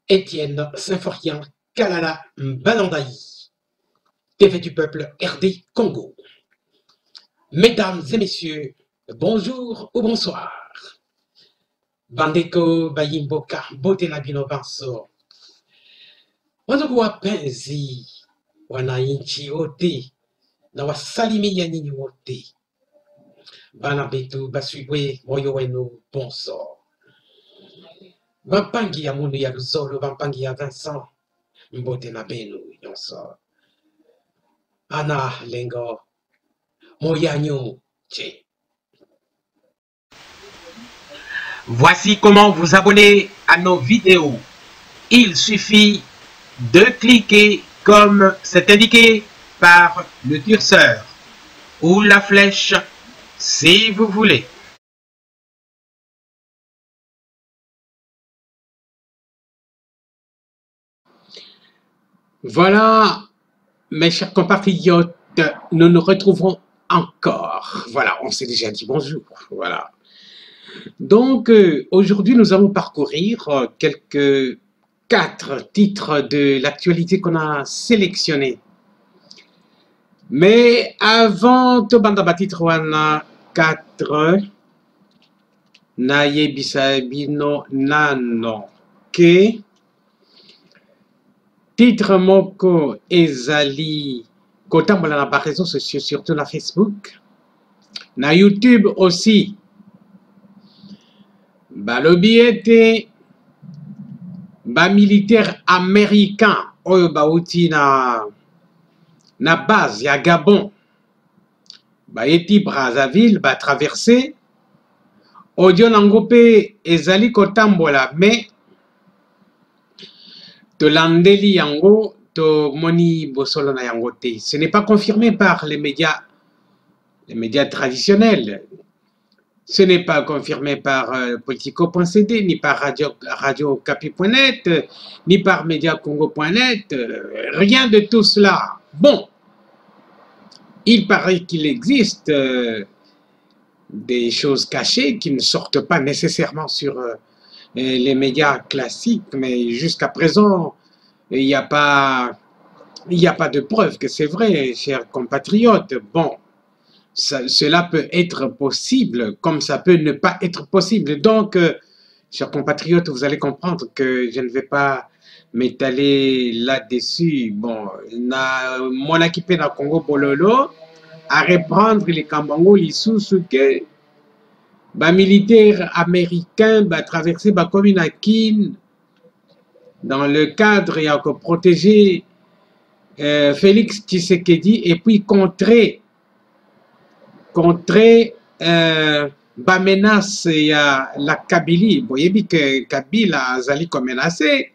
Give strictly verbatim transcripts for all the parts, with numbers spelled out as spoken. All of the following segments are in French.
Étienne Symphorien Kalala Mbanandaï, T V du peuple R D Congo. Mesdames et messieurs, bonjour ou bonsoir. Bandeko Bayimboka Botenabino Banso. Wandugu wapenzi wananchi wote na wasalimia nyinyi wote, bana betu baswibwe moyo wenu bonso, bampangi ya mundu ya Luzolo, bampangi ya Vincent mbote na benu yonso, ana lengo moyanyo che. Voici comment vous abonner à nos vidéos. Il suffit de cliquer comme c'est indiqué par le curseur ou la flèche si vous voulez. Voilà, mes chers compatriotes, nous nous retrouvons encore. Voilà, on s'est déjà dit bonjour. Voilà. Donc, euh, aujourd'hui, nous allons parcourir euh, quelques quatre titres de l'actualité qu'on a sélectionnés. Mais avant to banda ba titre wana quatre na yebisa bino nano ke titre moko ezali kotambola na ba réseaux sociaux, surtout na Facebook, na YouTube aussi. Balobi ete ba militaire américain oyo bauti na na base ya Gabon baeti Brazzaville ba traversé audio nango pe ezali kotambola, mais to landeli yango to moni bosolo na yango te. Ce n'est pas confirmé par les médias les médias traditionnels. Ce n'est pas confirmé par euh, Politico point C D, ni par Radio, Radio Capi point net, euh, ni par Media Congo point net, euh, rien de tout cela. Bon, il paraît qu'il existe euh, des choses cachées qui ne sortent pas nécessairement sur euh, les médias classiques, mais jusqu'à présent, il n'y a pas, il n'y a pas de preuve que c'est vrai, chers compatriotes. Bon. Ça, cela peut être possible, comme ça peut ne pas être possible. Donc, euh, chers compatriotes, vous allez comprendre que je ne vais pas m'étaler là-dessus. Bon, na mon équipe na Congo Bololo à reprendre les Kambango, les sous que ba militaires américains ba traverser ba commune à Kin dans le cadre et à protéger euh, Félix Tshisekedi et puis contrer contrer euh, ba menace ya la Kabylie. Vous voyez bien que Kabila azali comme menacé,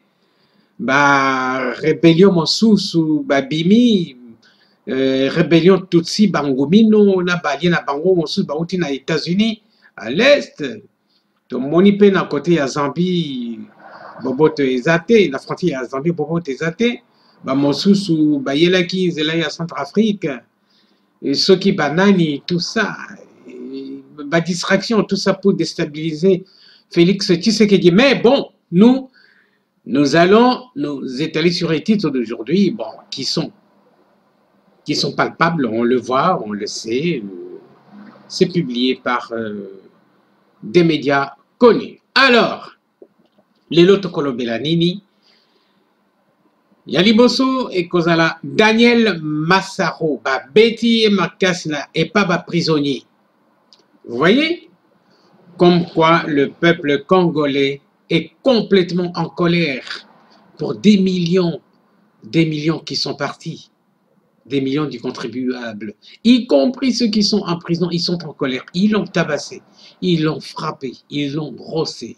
ba rébellion mosusu ba bimi euh, rébellion Tutsi Bangomino na balie na bango mosusu ba uti na États-Unis à l'est, to moni pe na côté ya Zambie boboto ezate, la frontière ya Zambie boboto ezate, ba mosusu ba yelaki zela ya Centrafrique. Et ceux qui banani, tout ça, la distraction, tout ça pour déstabiliser Félix Tshisekedi. Mais bon, nous, nous allons nous étaler sur les titres d'aujourd'hui, bon, qui sont, qui sont palpables, on le voit, on le sait, c'est publié par euh, des médias connus. Alors, les loto Kolobelanini, Yaliboso et Kozala Daniel Massaro, ba Betty et Makasna et pas ba prisonnier. Vous voyez? Comme quoi le peuple congolais est complètement en colère pour des millions, des millions qui sont partis, des millions du contribuable, y compris ceux qui sont en prison, ils sont en colère. Ils l'ont tabassé, ils l'ont frappé, ils l'ont brossé.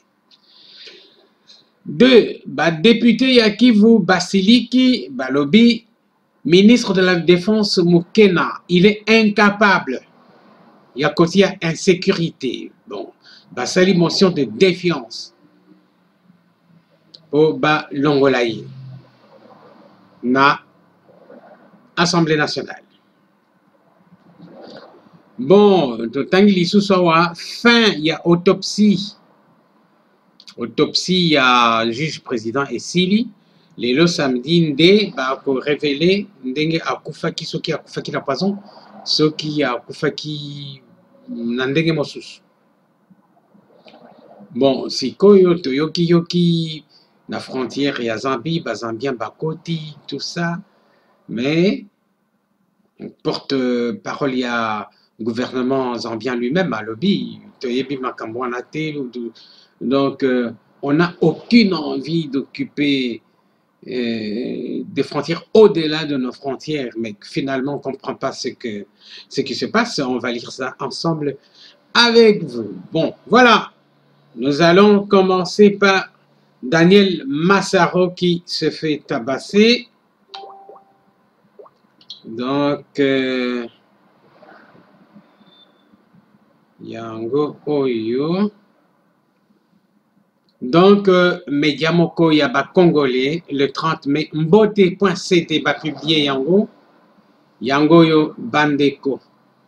Deux, bah, député Yakivu Basiliki Balobi, ministre de la Défense Mukena, il est incapable. Il y a côté insécurité. Bon, bah, c'est une motion de défiance au bas Longolaï, na Assemblée nationale. Bon, de Tangi Lissoussawa, fin, il y a autopsie. autopsie ya juge président esili lelo samedi nde bakorevele ndenge akufaki soki akufaki na poison soki akufaki na ndenge mosusu. Bon, sikoyo toyoki yoki na frontière ya Zambie, bazambien bakoti, tout ça, mais porte-parole ya gouvernement zambien lui-même alobi toyebi makambo wana te. Donc euh, on n'a aucune envie d'occuper euh, des frontières au-delà de nos frontières, mais finalement on ne comprend pas ce, que, ce qui se passe. On va lire ça ensemble avec vous. Bon, voilà, nous allons commencer par Daniel Massaro qui se fait tabasser. Donc, euh, Yango Oyo. Donc, euh, Mediamoko Yaba Congolais, le trente mai, Mbote point c t va publier Yango. Yango Yo Bandeko.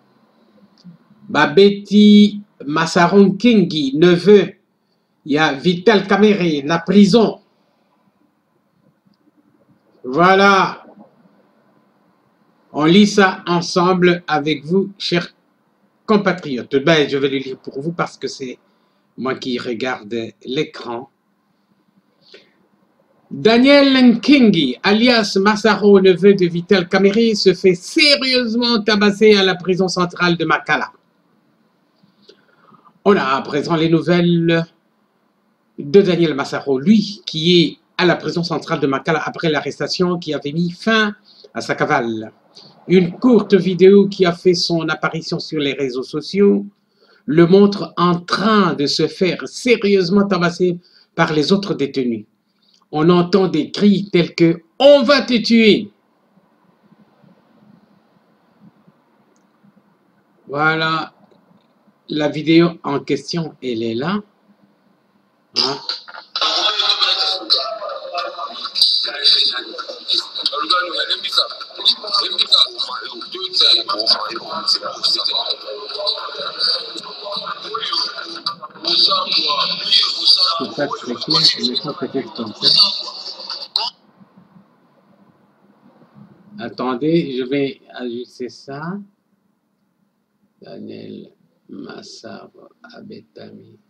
Babeti Massaron Kingi, neveu. Il y a Vital Kamere, la prison. Voilà. On lit ça ensemble avec vous, chers compatriotes. Ben, je vais le lire pour vous parce que c'est moi qui regarde l'écran. Daniel Nkingi, alias Massaro, neveu de Vital Kamere, se fait sérieusement tabasser à la prison centrale de Makala. On a à présent les nouvelles de Daniel Massaro, lui qui est à la prison centrale de Makala après l'arrestation qui avait mis fin à sa cavale. Une courte vidéo qui a fait son apparition sur les réseaux sociaux le montre en train de se faire sérieusement tabasser par les autres détenus. On entend des cris tels que « On va te tuer !» Voilà, la vidéo en question, elle est là. Hein? C'est pas très clair, mais pas peut-être comme ça. Attendez, je vais ajuster ça. Daniel Massaro Abetami.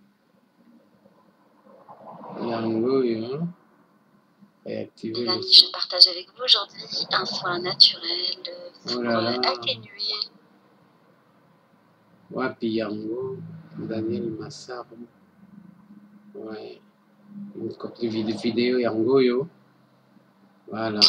Yango, yo. Réactiver. Mesdames, je partage avec vous aujourd'hui un soin naturel pour oh atténuer. Wapi Yango, Daniel Massaro. Ouais. Une copie de vidéo Yango, yo. Voilà.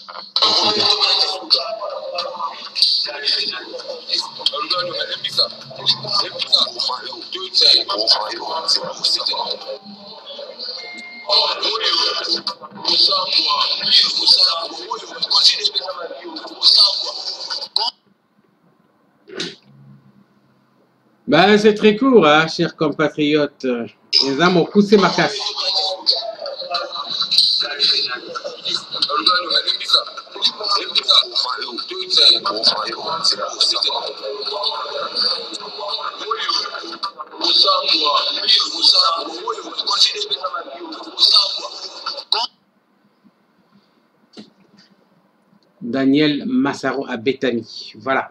Ben, c'est très court, hein, chers compatriotes. Les âmes ont poussé ma casse. Daniel Massaro Abetami, voilà.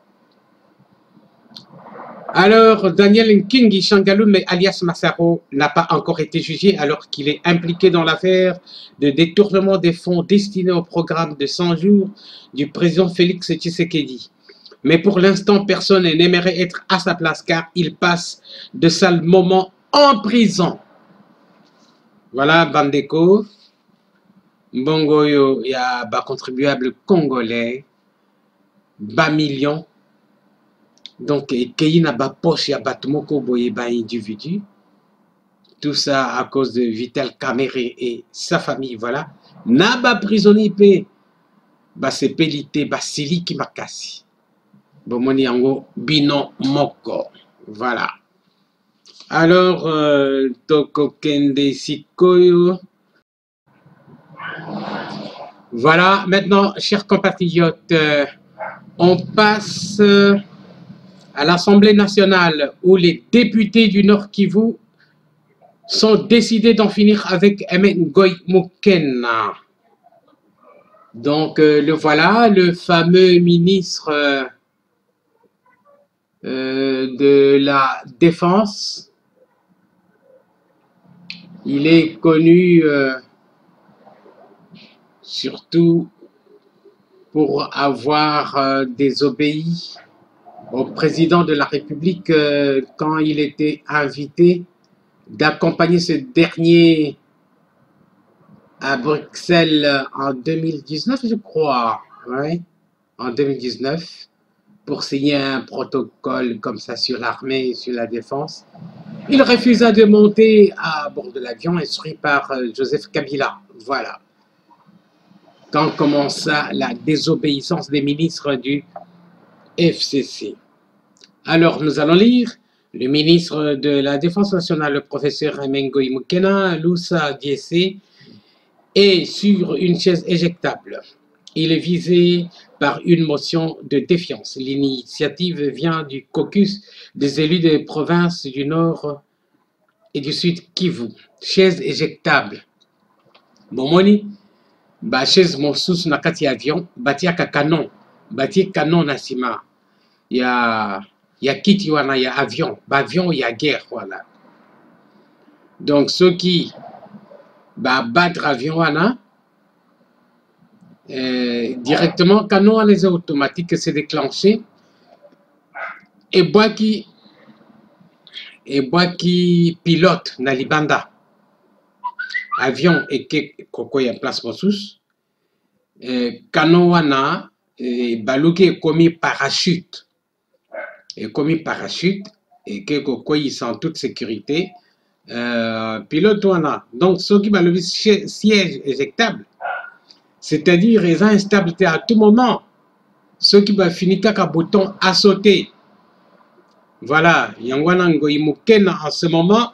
Alors, Daniel Nkingi Shangalume, alias Massaro, n'a pas encore été jugé alors qu'il est impliqué dans l'affaire de détournement des fonds destinés au programme de cent jours du président Félix Tshisekedi. Mais pour l'instant, personne n'aimerait être à sa place car il passe de sales moments en prison. Voilà, Bandeko. Mbongoyo, il y a bas contribuable congolais, bas millions. Donc, il y a bas poche, il y a bas tomoko boye bas individu. Tout ça à cause de Vital Kamere et sa famille, voilà. Na bas prisonnier pe, bas se pelité, bas sili qui m'a cassé. Bomoni ango bino moko, voilà. Alors, euh, Toko Kende Sikoyo. Voilà, maintenant, chers compatriotes, euh, on passe euh, à l'Assemblée nationale où les députés du Nord Kivu sont décidés d'en finir avec Ngoï Mukena. Donc, euh, le voilà, le fameux ministre euh, euh, de la Défense. Il est connu euh, surtout pour avoir euh, désobéi au président de la République euh, quand il était invité d'accompagner ce dernier à Bruxelles en deux mille dix-neuf, je crois, ouais, en deux mille dix-neuf, pour signer un protocole comme ça sur l'armée et sur la défense. Il refusa de monter à bord de l'avion instruit par euh, Joseph Kabila. Voilà. Quand commença la désobéissance des ministres du F C C. Alors, nous allons lire le ministre de la Défense nationale, le professeur Ngoï Mukena, Loussa Diessé, est sur une chaise éjectable. Il est visé par une motion de défiance. L'initiative vient du caucus des élus des provinces du Nord et du Sud Kivu. Chaise éjectable. Bon, moni, ba chaise mosusu na kati avion, batiaka canon, batie canon na sima. Il y a il y a kiti wana, il y a avion, ba avion il y a guerre, voilà. Donc ceux qui bah battre avion wana, euh, directement canon les automatiques s'est déclenché et bois qui et bois qui pilote na libanda avion et que koko ya place mosus euh, canon wana et baluki commis parachute et commis parachute et que koko ils sont en toute sécurité euh, pilote wana donc ceux qui le siège éjectable, c'est-à-dire les instabilités à tout moment, ceux qui va finir qu'à bouton à sauter. Voilà, Yangwana Ngoï Mukena en ce moment.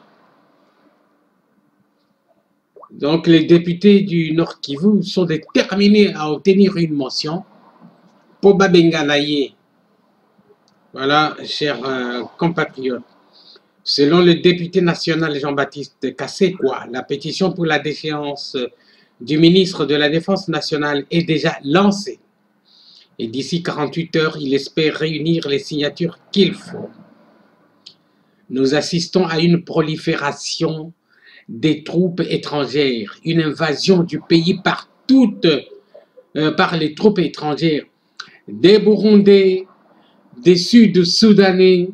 Donc les députés du Nord Kivu sont déterminés à obtenir une motion pour Babenganaye. Voilà, chers euh, compatriotes. Selon le député national Jean-Baptiste Kassekwa, la pétition pour la défiance du ministre de la Défense nationale est déjà lancée. Et d'ici quarante-huit heures, il espère réunir les signatures qu'il faut. Nous assistons à une prolifération des troupes étrangères, une invasion du pays par toutes, euh, par les troupes étrangères, des Burundais, des Sud-Soudanais,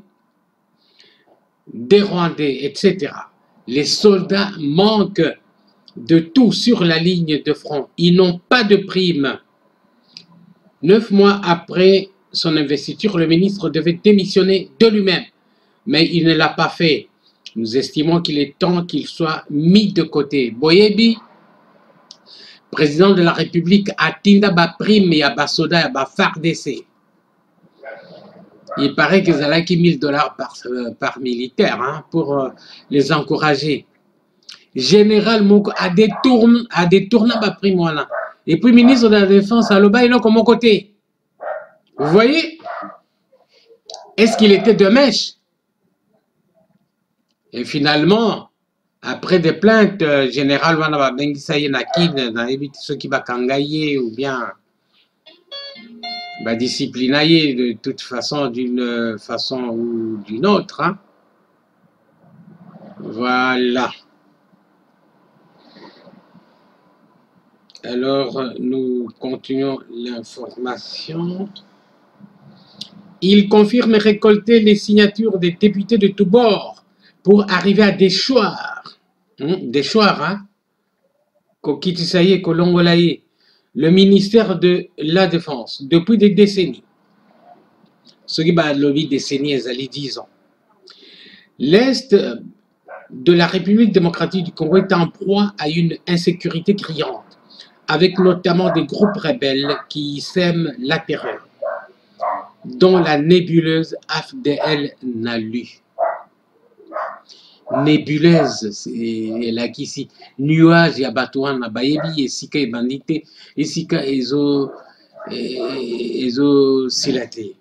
des Rwandais, et cetera. Les soldats manquent de tout sur la ligne de front. Ils n'ont pas de prime. Neuf mois après son investiture, le ministre devait démissionner de lui-même, mais il ne l'a pas fait. Nous estimons qu'il est temps qu'il soit mis de côté. Boyebi, président de la République, a tinda ba prime et a ba soda et ba F A R D C. Il paraît qu'ils ont acquis mille dollars par, euh, par militaire hein, pour euh, les encourager. Général Moko a détourné, a détourné ma prime voilà. Et puis ministre de la Défense à l'Oba, il est comme mon côté. Vous voyez? Est-ce qu'il était de mèche? Et finalement, après des plaintes, euh, général Wana Bengisaye Nakid, ceux qui va kangaye ou bien bah, disciplinailler de toute façon, d'une façon ou d'une autre. Hein. Voilà. Alors, nous continuons l'information. Il confirme récolter les signatures des députés de tous bords pour arriver à des choirs. Hum, des choirs, hein. Kokitisaye, Kolongolaye. Le ministère de la Défense, depuis des décennies. Ce qui va lobby décennies, les dix ans. L'Est de la République démocratique du Congo est en proie à une insécurité criante, avec notamment des groupes rebelles qui sèment la terreur, dont la nébuleuse F D L Nalu. Nébuleuse, c'est là qu'ici, nuage et abattoir, bayebi, et sika et bandité, et sika ezo, ezo silaté.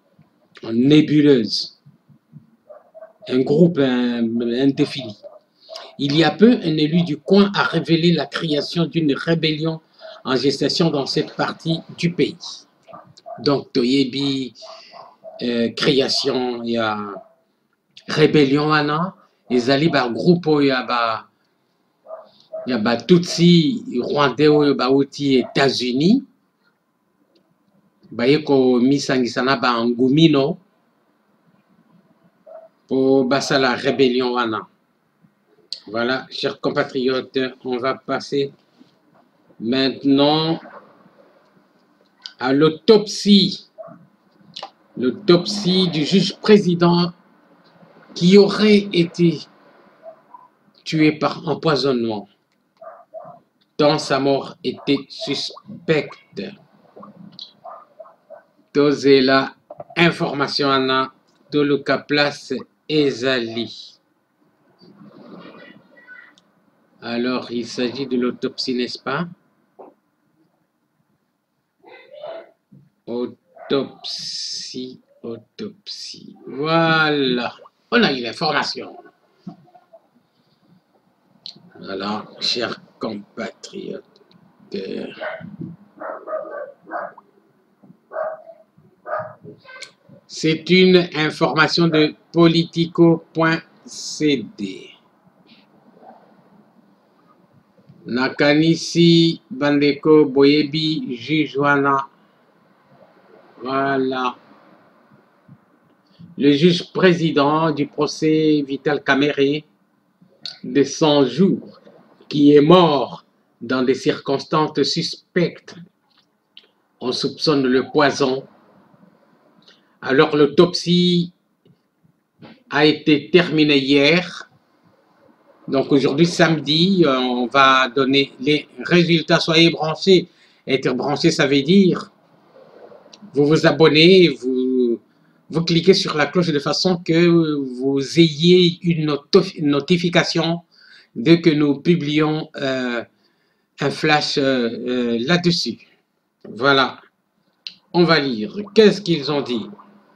Nébuleuse. Un groupe indéfini. Il y a peu, un élu du coin a révélé la création d'une rébellion en gestation dans cette partie du pays. Donc, Toyebi, euh, création, il y a rébellion, wana, ils allaient par groupe, il y a ba, il y a ba Tutsi, Rwandais, il y a ba outi États-Unis, ba yeko misangisana ba ngumino, pour basa la rébellion, wana. Voilà, chers compatriotes, on va passer maintenant à l'autopsie. L'autopsie du juge président qui aurait été tué par empoisonnement, dont sa mort était suspecte. Dosez la information à Toluka Place Ezali. Alors, il s'agit de l'autopsie, n'est-ce pas? Autopsie, autopsie. Voilà. On a eu l'information. Alors, chers compatriotes, c'est une information de politico point c d. Nakanisi Bandeko Boyebi Jujuana. Voilà. Le juge président du procès Vital Kamerhe de cent jours, qui est mort dans des circonstances suspectes. On soupçonne le poison. Alors l'autopsie a été terminée hier. Donc aujourd'hui, samedi, on va donner les résultats. Soyez branchés. Être branché, ça veut dire vous vous abonnez, vous, vous cliquez sur la cloche de façon que vous ayez une notification dès que nous publions euh, un flash euh, euh, là-dessus. Voilà. On va lire. Qu'est-ce qu'ils ont dit?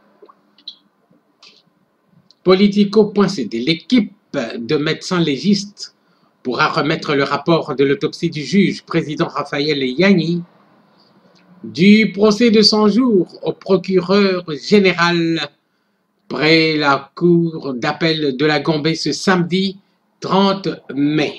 politico point c d. L'équipe de médecins légistes pourra remettre le rapport de l'autopsie du juge président Raphaël Yanni du procès de cent jours au procureur général près la cour d'appel de la Gambie ce samedi trente mai.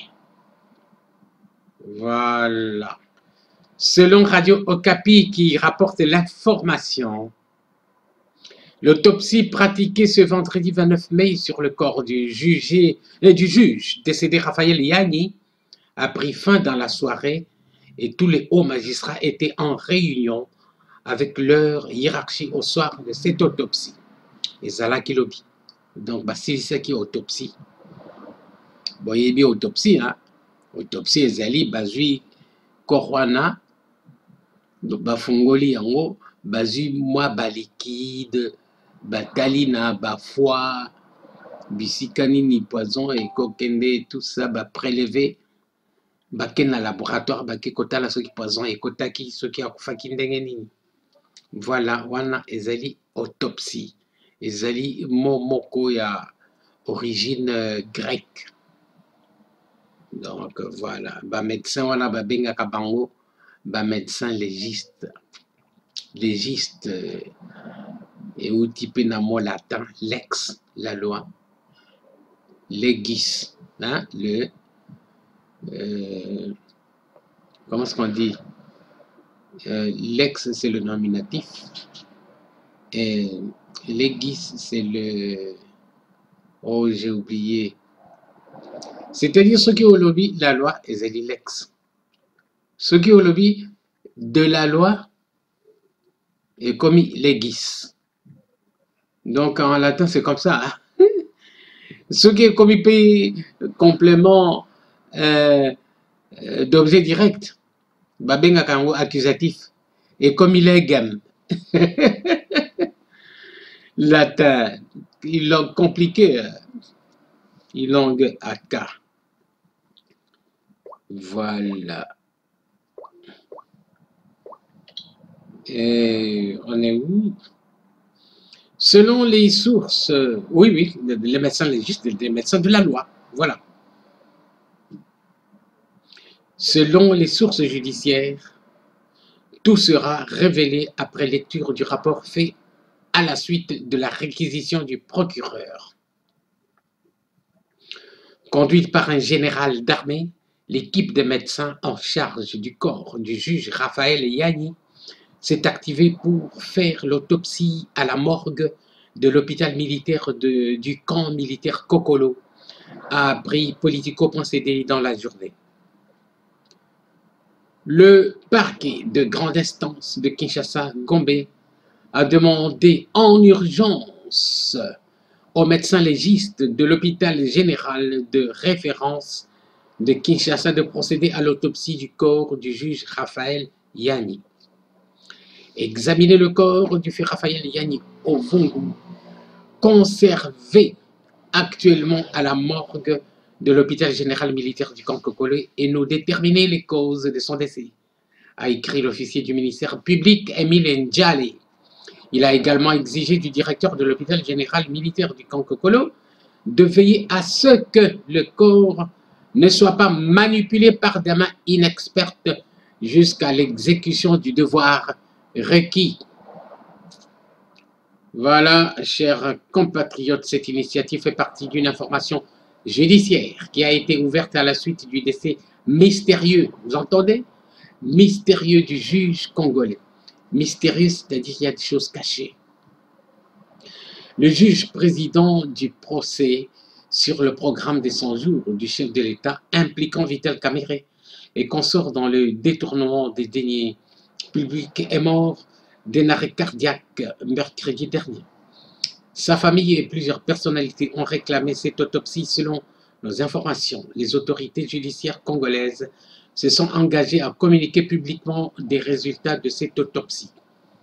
Voilà. Selon Radio Okapi qui rapporte l'information, l'autopsie pratiquée ce vendredi vingt-neuf mai sur le corps du, jugé, euh, du juge décédé Raphaël Yanni a pris fin dans la soirée et tous les hauts magistrats étaient en réunion avec leur hiérarchie au soir de cette autopsie. Et Zala Kilobi. Donc, bah, si c'est qui autopsie. Bon, il y a bien autopsie, hein. Autopsie, Zali, Bazui, Korwana, Bafungoli, en haut, Bazui, moi, Balikide, Batalina, Bafoi, Bisikani, ni poison, et Kokende, tout ça, bah, prélevé. Baken na laboratoire, bake kota la soki poison, et kotaki, soki akufaki ndenge nini. Voilà, wana ezali autopsie. Ezali momoko ya origine euh, grecque. Donc voilà, ba médecin wana ba benga kabango, ba médecin légiste. Légiste euh, et outil pénamo latin, lex, la loi. Legis, hein, le euh, comment est-ce qu'on dit? Euh, Lex, c'est le nominatif. Et legis, c'est le... Oh, j'ai oublié. C'est-à-dire ceux qui ont le lobby, la loi, et c'est lex. Ceux qui ont le lobby de la loi est commis legis. Donc en latin, c'est comme ça. Hein? Ceux qui ont commis complément euh, d'objet direct. Babenga kango accusatif et comme il est gamme. Latin, ils l'ont compliqué, ils l'ont à cas. Voilà. Et on est où? Selon les sources, oui, oui, les médecins légistes, les médecins de la loi, voilà. Selon les sources judiciaires, tout sera révélé après lecture du rapport fait à la suite de la réquisition du procureur. Conduite par un général d'armée, l'équipe de médecins en charge du corps du juge Raphaël Yanni s'est activée pour faire l'autopsie à la morgue de l'hôpital militaire de, du camp militaire Kokolo, a appris Politico point C D dans la journée. Le parquet de grande instance de Kinshasa, Gombe, a demandé en urgence au médecin légiste de l'hôpital général de référence de Kinshasa de procéder à l'autopsie du corps du juge Raphaël Yanni. Examiner le corps du fait Raphaël Yanni au Vungu, conservé actuellement à la morgue de l'hôpital général militaire du camp Kokolo, et nous déterminer les causes de son décès, a écrit l'officier du ministère public Émile Ndjali. Il a également exigé du directeur de l'hôpital général militaire du camp Kokolo de veiller à ce que le corps ne soit pas manipulé par des mains inexpertes jusqu'à l'exécution du devoir requis. Voilà, chers compatriotes, cette initiative fait partie d'une information judiciaire qui a été ouverte à la suite du décès mystérieux, vous entendez? Mystérieux du juge congolais. Mystérieux, c'est-à-dire qu'il y a des choses cachées. Le juge président du procès sur le programme des cent jours du chef de l'État impliquant Vital Kamerhe et consort dans le détournement des deniers publics est mort d'un arrêt cardiaque mercredi dernier. Sa famille et plusieurs personnalités ont réclamé cette autopsie. Selon nos informations, les autorités judiciaires congolaises se sont engagées à communiquer publiquement des résultats de cette autopsie.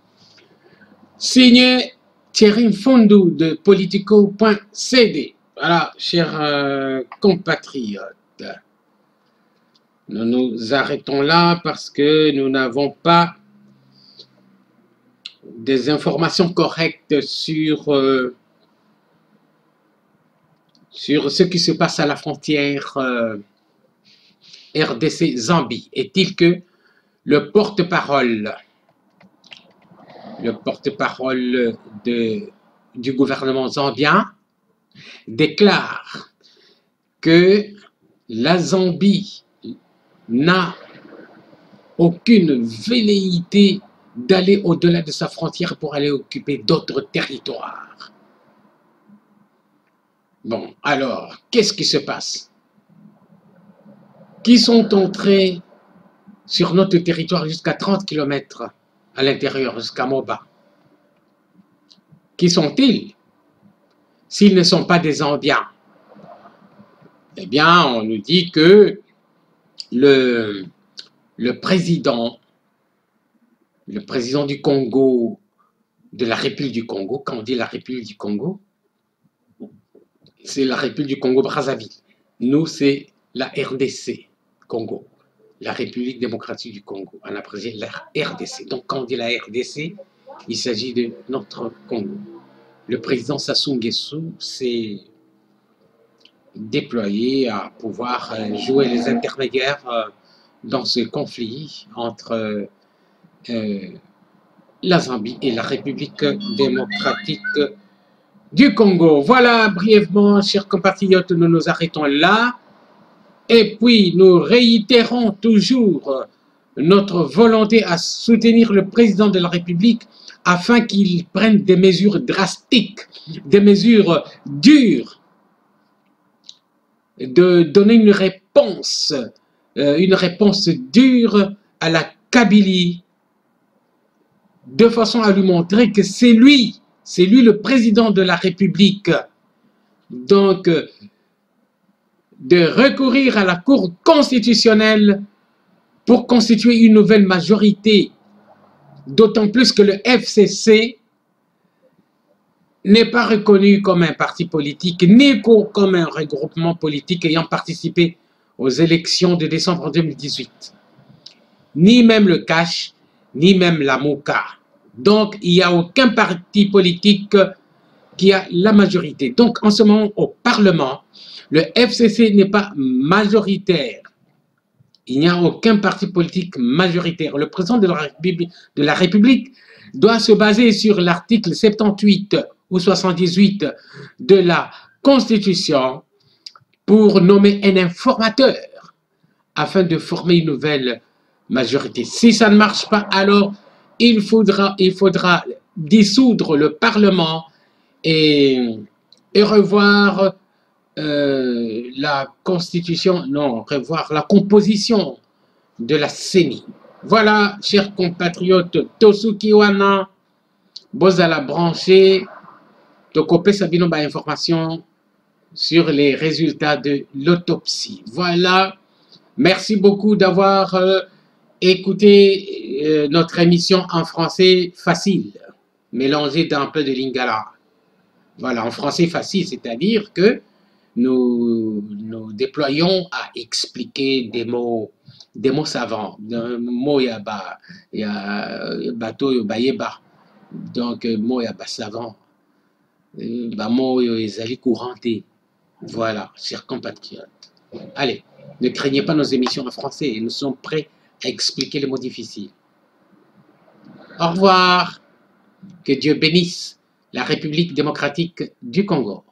Signé Thierry Fondou de Politico point C D. Voilà, chers euh, compatriotes, nous nous arrêtons là parce que nous n'avons pas des informations correctes sur, euh, sur ce qui se passe à la frontière euh, R D C-Zambie. Est-il que le porte-parole le porte-parole du gouvernement zambien déclare que la Zambie n'a aucune velléité d'aller au-delà de sa frontière pour aller occuper d'autres territoires. Bon, alors, qu'est-ce qui se passe? Qui sont entrés sur notre territoire jusqu'à trente kilomètres à l'intérieur, jusqu'à Moba? Qui sont-ils? S'ils ne sont pas des Zambiens, eh bien, on nous dit que le, le président, le président du Congo, de la République du Congo, quand on dit la République du Congo, c'est la République du Congo-Brazzaville. Nous, c'est la R D C, Congo, la République démocratique du Congo. On a précisé la R D C. Donc, quand on dit la R D C, il s'agit de notre Congo. Le président Sassou Nguesso s'est déployé à pouvoir jouer les intermédiaires dans ce conflit entre euh, la Zambie et la République démocratique du Congo. Voilà, brièvement, chers compatriotes, nous nous arrêtons là. Et puis, nous réitérons toujours notre volonté à soutenir le président de la République afin qu'il prenne des mesures drastiques, des mesures dures, de donner une réponse, euh, une réponse dure à la Kabylie, de façon à lui montrer que c'est lui, c'est lui le président de la République. Donc, de recourir à la Cour constitutionnelle pour constituer une nouvelle majorité, d'autant plus que le F C C n'est pas reconnu comme un parti politique, ni comme un regroupement politique ayant participé aux élections de décembre deux mille dix-huit. Ni même le C A C H, ni même la MOCA. Donc, il n'y a aucun parti politique qui a la majorité. Donc, en ce moment, au Parlement, le F C C n'est pas majoritaire. Il n'y a aucun parti politique majoritaire. Le président de la République, de la République doit se baser sur l'article soixante-dix-huit ou soixante-dix-huit de la Constitution pour nommer un informateur afin de former une nouvelle majorité. Si ça ne marche pas, alors il faudra, il faudra dissoudre le Parlement et, et revoir euh, la constitution, non, revoir la composition de la C E N I. Voilà, chers compatriotes, Tosuki Wana, Bozala branché, Tokope Sabino ba information sur les résultats de l'autopsie. Voilà, merci beaucoup d'avoir euh, écouté euh, notre émission en français facile, mélangée d'un peu de lingala. Voilà, en français facile, c'est-à-dire que nous nous déployons à expliquer des mots, des mots savants. Un mot yaba, ya bateau bayeba. Donc mot yaba savant. Ba mot ezali couranté. Voilà, chers compatriotes. Allez, ne craignez pas nos émissions en français. Nous sommes prêts à expliquer les mots difficiles. Au revoir. Que Dieu bénisse la République démocratique du Congo.